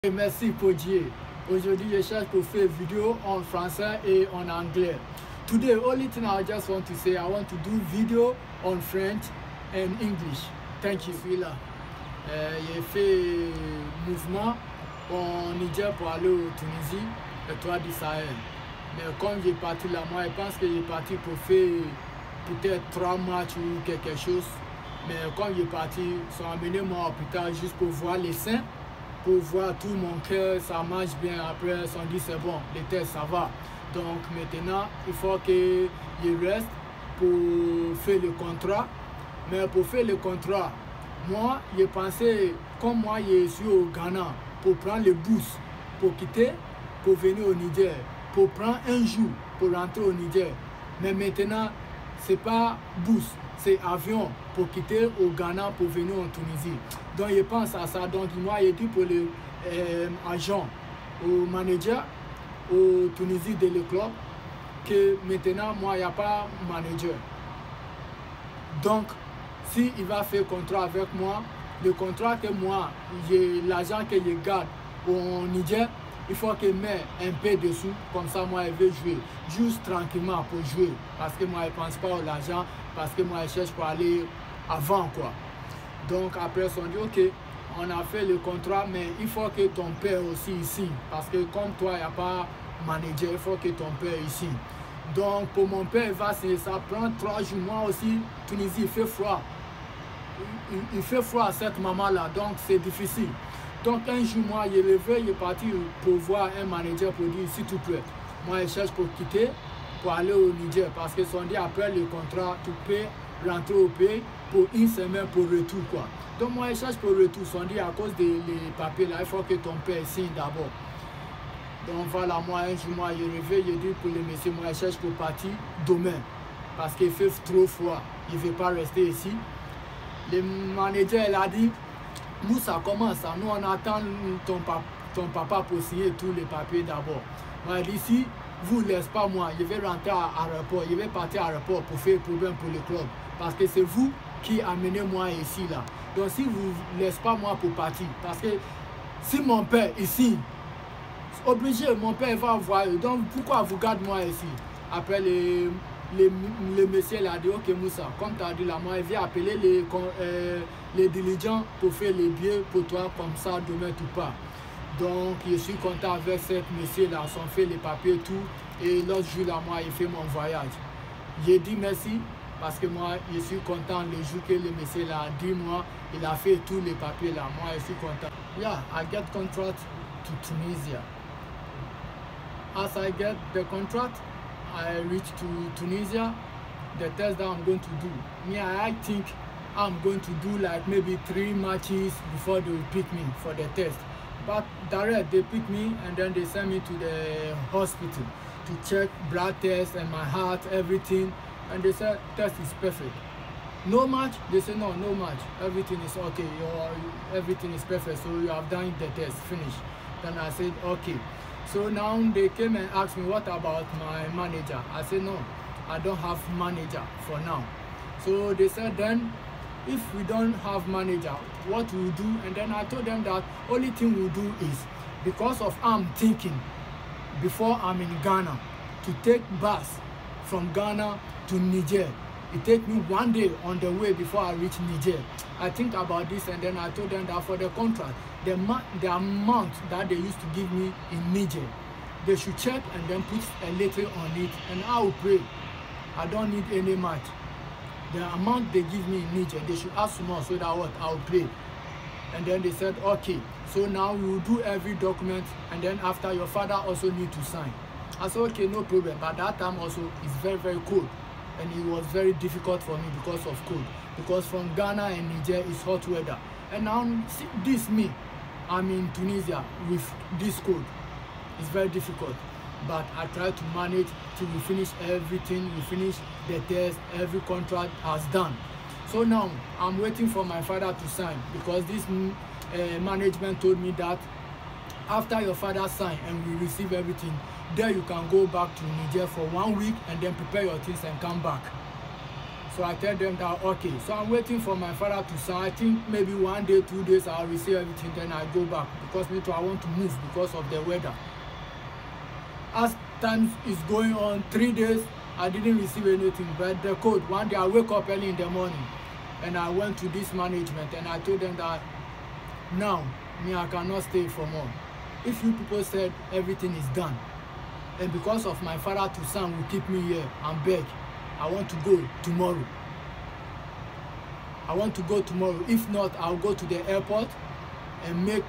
Merci Podier. Aujourd'hui, je cherche pour faire vidéo en français et en anglais. Today, only thing I just want to say, I want to do video on French and English. Thank you. Je suis là. J'ai fait mouvement au Niger pour aller au Tunisie, le toit du Sahel. Mais comme j'ai parti là, moi, je pense que j'ai parti pour faire peut-être 3 matchs ou quelque chose. Mais comme j'ai parti, ils sont amenés moi à l'hôpital juste pour voir les seins. Pour voir tout mon cœur, ça marche bien. Après, ils ont dit c'est bon, les tests, ça va. Donc maintenant, il faut qu'il reste pour faire le contrat. Mais pour faire le contrat, moi, j'ai pensé, comme moi, je suis au Ghana, pour prendre le bus, pour quitter, pour venir au Niger, pour prendre un jour, pour rentrer au Niger. Mais maintenant, ce n'est pas bus, c'est avion pour quitter au Ghana pour venir en Tunisie. Donc je pense à ça. Donc moi j'ai dit pour les agents, au manager, au Tunisie de le club, que maintenant moi il n'y a pas manager. Donc si il va faire contrat avec moi, le contrat que moi, l'argent que je garde au Niger, il faut que je mette un peu dessous, comme ça moi je vais jouer, juste tranquillement pour jouer, parce que moi je ne pense pas à l'argent, parce que moi je cherche pour aller avant quoi. Donc après on dit ok, on a fait le contrat, mais il faut que ton père aussi ici, parce que comme toi il n'y a pas manager, il faut que ton père ici. Donc pour mon père, ça prend 3 jours, moi aussi, Tunisie il fait froid, il fait froid à cette maman là, donc c'est difficile. Donc un jour, moi, je levé, je parti pour voir un manager pour dire, s'il te plaît, moi, je cherche pour quitter, pour aller au Niger. Parce que sont dit, après le contrat, tu peux rentrer au pays pour 1 semaine pour retour, quoi. Donc moi, je cherche pour retour. Sont dit, à cause des papiers, là, il faut que ton père signe d'abord. Donc voilà, moi, un jour, moi, je levé, je dis pour le monsieur, moi, je cherche pour partir demain. Parce qu'il fait trop froid. Il ne veut pas rester ici. Le manager, il a dit, Moussa, comment ça? Nous, on attend ton papa pour signer tous les papiers d'abord. Moi, d'ici, vous ne laissez pas moi. Je vais rentrer à l'aéroport. Je vais partir à l'aéroport pour faire problème pour le club. Parce que c'est vous qui amenez moi ici, là. Donc, si vous ne laissez pas moi pour partir, parce que si mon père ici, obligé, mon père va voir. Donc, pourquoi vous gardez moi ici? Après, le monsieur a dit, ok Moussa, comme tu as dit là, moi je vais appeler les diligents pour faire les billets pour toi, comme ça demain tu pars. Donc je suis content avec ce monsieur là, ils ont fait les papiers et tout. Et l'autre jour là, moi il fait mon voyage. J'ai dit merci parce que moi je suis content le jour que le monsieur là a dit moi, il a fait tous les papiers là, moi je suis content. Yeah, I get contract to Tunisia. As I get the contract, I reach to Tunisia, the test that I'm going to do. I think I'm going to do like maybe 3 matches before they will pick me for the test. But direct, they pick me and then they send me to the hospital to check blood test and my heart, everything. And they said test is perfect. No match? They say no, no match. Everything is okay. Everything is perfect. So you have done the test, finish. Then I said okay. So now they came and asked me, what about my manager? I said, no, I don't have manager for now. So they said, then, if we don't have manager, what we'll do? And then I told them that only thing we'll do is, because of I'm thinking, before I'm in Ghana, to take bus from Ghana to Niger. It takes me 1 day on the way before I reach Niger. I think about this and then I told them that for the contract, the amount that they used to give me in Niger, they should check and then put a letter on it and I will pray. I don't need any match. The amount they give me in Niger, they should ask more so that what I will pray. And then they said, okay, so now we will do every document and then after your father also need to sign. I said, okay, no problem. But that time also is very, very cold. And it was very difficult for me because of cold. Because from Ghana and Niger is hot weather. And now see, this me, I'm in Tunisia with this cold. It's very difficult. But I try to manage till we finish everything. We finish the test, every contract has done. So now I'm waiting for my father to sign because this management told me that after your father sign and we receive everything, then you can go back to Niger for 1 week and then prepare your things and come back. So I tell them that okay, so I'm waiting for my father to sign. I think maybe 1 day, 2 days I'll receive everything, then I go back, because me too, I want to move because of the weather. As time is going on, 3 days I didn't receive anything. But the code, one day I wake up early in the morning and I went to this management and I told them that now me, I cannot stay for more. If you people said everything is done, and because of my father to son will keep me here and beg, I want to go tomorrow. I want to go tomorrow. If not, I'll go to the airport and make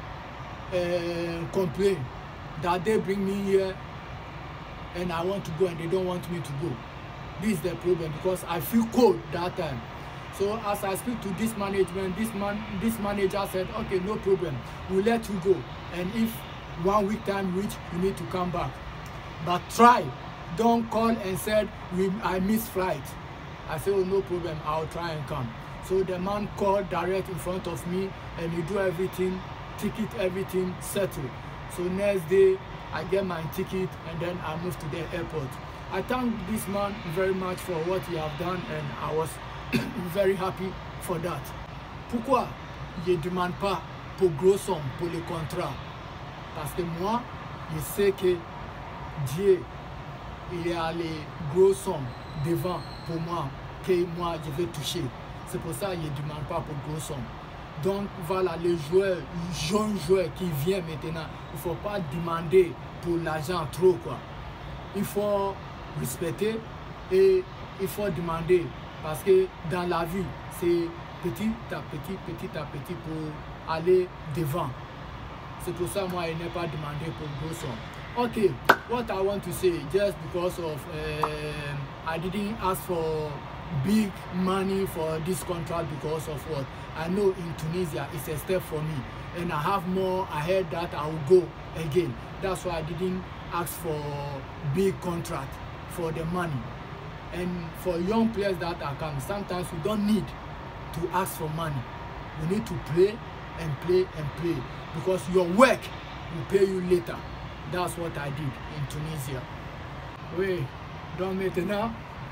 a complaint that they bring me here and I want to go and they don't want me to go. This is the problem, because I feel cold that time. So as I speak to this management, this manager said, okay, no problem, we'll let you go. And if 1 week time reach, you need to come back. But try, don't call and said, I missed flight. I said, oh, no problem, I'll try and come. So the man called direct in front of me and he do everything, ticket, everything settled. So next day, I get my ticket and then I move to the airport. I thank this man very much for what he have done and I was very happy for that. Pourquoi je ne demande pas pour gros somme pour le contrat? Parce que moi, je sais que Dieu, il y a les gros sommes devant pour moi que moi je vais toucher. C'est pour ça que je ne demande pas pour gros sommes. Donc voilà, les joueurs, les jeunes joueurs qui viennent maintenant, il ne faut pas demander pour l'argent trop quoi. Il faut respecter et il faut demander, parce que dans la vie, c'est petit à petit pour aller devant. C'est pour ça moi je n'ai pas demandé pour gros sommes. Okay, what I want to say, just because of I didn't ask for big money for this contract because of what I know in Tunisia it's a step for me and I have more ahead that I will go again. That's why I didn't ask for big contract for the money. And for young players that are coming, sometimes we don't need to ask for money. We need to play and play and play, because your work will pay you later. That's what I did in Tunisia. Oui, donc maintenant,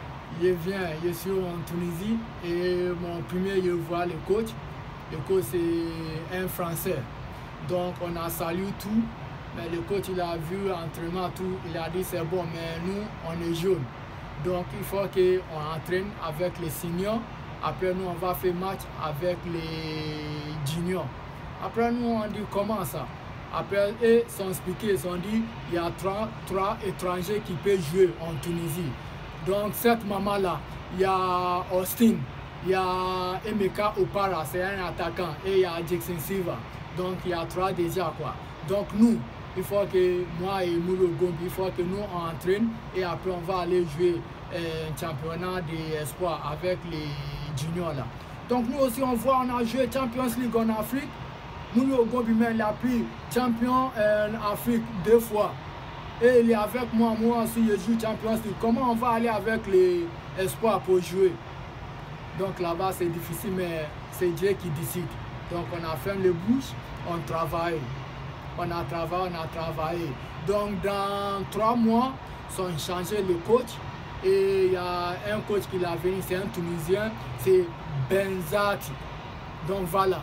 je suis en Tunisie et mon premier, je vois le coach. Le coach, c'est un Français. Donc, on a salué tout, mais le coach, il a vu l'entraînement, tout. Il a dit, c'est bon, mais nous, on est jeunes. Donc, il faut qu'on entraîne avec les seniors. Après, nous, on va faire match avec les juniors. Après, nous, on dit, comment ça? Après, ils sont expliqués, ils ont dit, il y a trois étrangers qui peuvent jouer en Tunisie. Donc, cette maman-là, il y a Austin, il y a Emeka Opara, c'est un attaquant, et il y a Jackson Silva. Donc, il y a 3 déjà, quoi. Donc, nous, il faut que moi et Mouro Gombi, il faut que nous on entraîne et après, on va aller jouer un championnat d'espoir avec les juniors, là. Donc, nous aussi, on voit, on a joué Champions League en Afrique. Mouro Gombi, il a pris champion en Afrique 2 fois. Et il est avec moi, moi aussi je joue Champions League. Comment on va aller avec les espoirs pour jouer? Donc là-bas c'est difficile, mais c'est Dieu qui décide. Donc on a fait le bouche, on travaille. On a travaillé. Donc dans 3 mois, ils ont changé le coach. Et il y a un coach qui l'a venu, c'est un Tunisien, c'est Benzati. Donc voilà.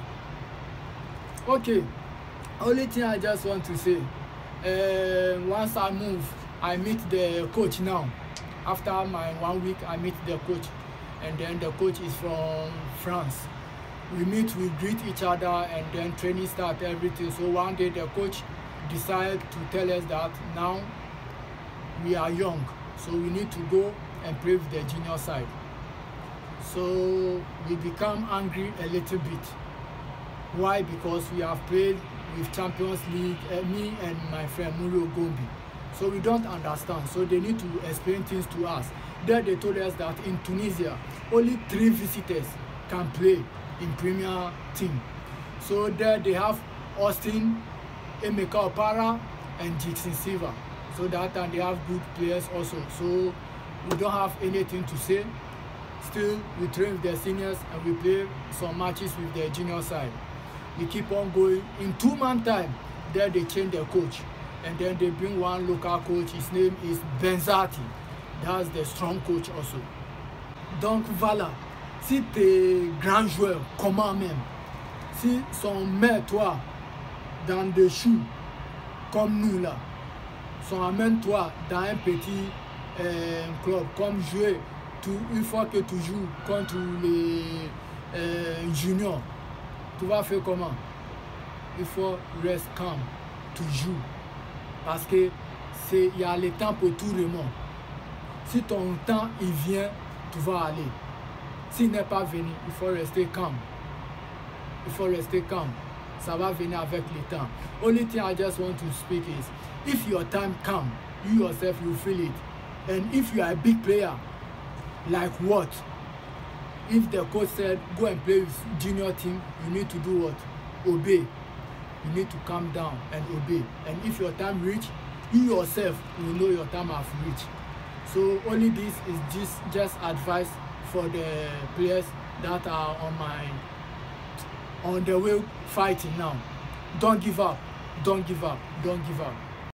Ok. Only thing I just want to say. Once I move, I meet the coach now. After my 1 week, I meet the coach, and then the coach is from France. We meet, we greet each other, and then training start, everything. So one day the coach decided to tell us that now we are young, so we need to go and play with the junior side. So we become angry a little bit. Why? Because we have played with Champions League, me and my friend Mouro Gombi. So we don't understand. So they need to explain things to us. There they told us that in Tunisia, only 3 visitors can play in Premier team. So there they have Austin, Emeka Opara, and Jackson Silva. So that time they have good players also. So we don't have anything to say. Still, we train with the seniors and we play some matches with the junior side. We keep on going. In 2 months time, there they change their coach, and then they bring one local coach. His name is Benzati. That's the strong coach also. Donc voilà, si tu es grand joueur, comment même, si on met toi dans des choux comme nous là, si on amène toi dans un petit club, comme jouer, une fois que tu joues contre les juniors, tu vas faire comment? Il faut rester calme, tu joues. Parce que il y a le temps pour tout le monde. Si ton temps il vient, tu vas aller. S'il n'est pas venu, il faut rester calme. Il faut rester calme. Ça va venir avec le temps. Only thing I just want to speak is, if your time come, you yourself you feel it. And if you are a big player, like what? If the coach said go and play with junior team, you need to do what? Obey. You need to calm down and obey. And if your time reach, you yourself will know your time has reached. So only this is just advice for the players that are on the way fighting now. Don't give up. Don't give up. Don't give up.